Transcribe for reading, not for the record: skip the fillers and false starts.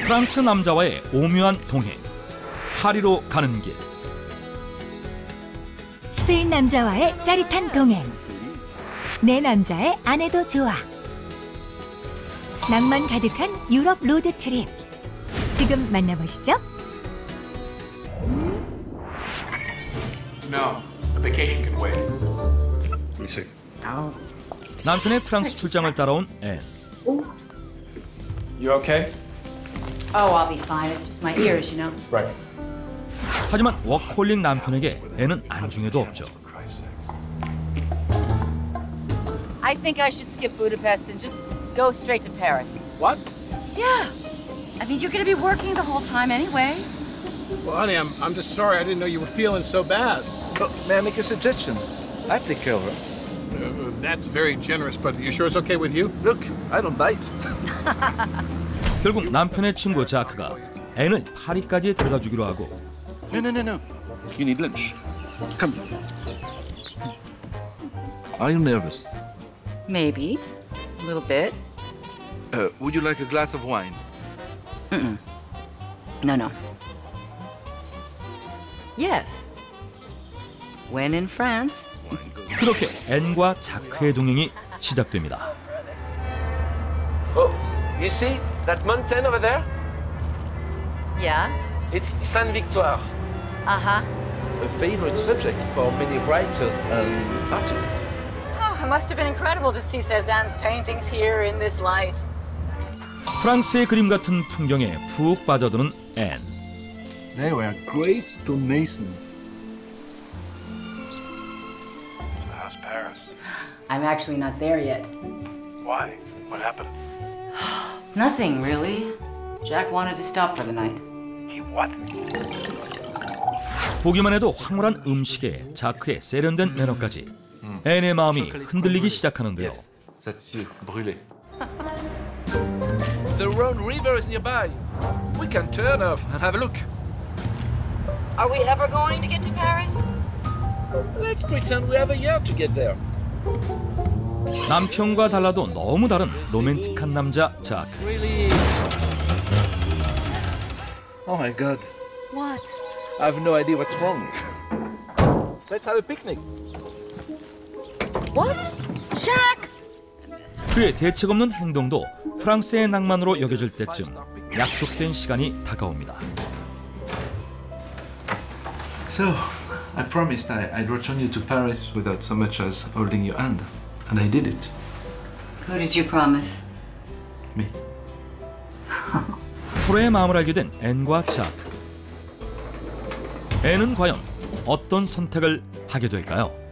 프랑스 남자와의 오묘한 동행, 파리로 가는 길. 스페인 남자와의 짜릿한 동행. 내 남자의 아내도 좋아. 낭만 가득한 유럽 로드 트립. 지금 만나보시죠. No, a vacation can wait. Let me see. 남편의 프랑스 출장을 따라온 앤. You okay? Oh, I'll be fine. It's just my ears, you know. Right. 하지만 워크홀릭 남편에게 앤은 안중에도 없죠. I think I should skip Budapest and just go straight to Paris. What? Yeah. I mean, you're going to be working the whole time anyway. Well, honey, I'm just sorry. I didn't know you were feeling so bad. May I make a suggestion? I take care of her. That's very generous, but you sure it's okay with you? Look, I don't bite. 결국 남편의 친구 자크가 앤을 파리까지 데려다 주기로 하고. No. You need lunch. Come. Are you nervous? Maybe. A little bit. Would you like a glass of wine? No. Yes. When in France. 그렇게 앤과 자크의 동행이 시작됩니다. Oh, you see that mountain over there? Yeah. It's Sainte Victoire. Uh-huh. A favorite subject for many writers and artists. Oh, it must have been incredible to see Cézanne's paintings here in this light. 프랑스의 그림 같은 풍경에 푹 빠져드는 앤. They were great donations. How's Paris? I'm actually not there yet. Why? What happened? Nothing, really. Jack wanted to stop for the night. He what? 보기만 해도 황홀한 음식에 자크의 세련된 매너까지 앤의 마음이 흔들리기 시작하는데요. Yes, that's you, brûlé. The Rhone River is nearby. We can turn off and have a look. Are we ever going to get to Paris? Let's pretend we have a year to get there. 남편과 달라도 너무 다른 로맨틱한 남자 자크. Really? Oh my God. What? I have no idea what's wrong. Let's have a picnic. What? Jack! 그의 대책 없는 행동도 프랑스의 낭만으로 여겨질 때쯤 약속된 시간이 다가옵니다. So, I promised I'd return you to Paris without so much as holding your hand. And I did it. Who did you promise? Me. 서로의 마음을 알게 된 앤과 자크. 앤은 과연 어떤 선택을 하게 될까요?